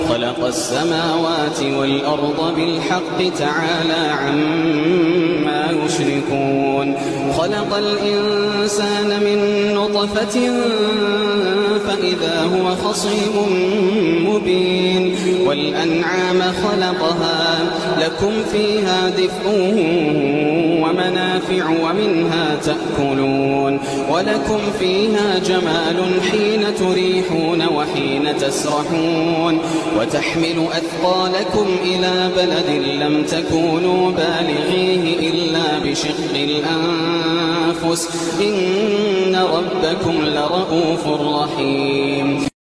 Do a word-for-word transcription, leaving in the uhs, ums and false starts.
خلق السماوات والأرض بالحق تعالى عما يشركون خلق الإنسان من نطفة فإذا هو خصيم مبين والأنعام خلقها لكم فيها دفء ومنافع ومنها تأكلون ولكم فيها جمال حين تريحون وحين تسرحون وتحمل أثقالكم إلى بلد لم تكونوا بالغيه إلا بشق الأنفس إن ربكم لرؤوف رحيم.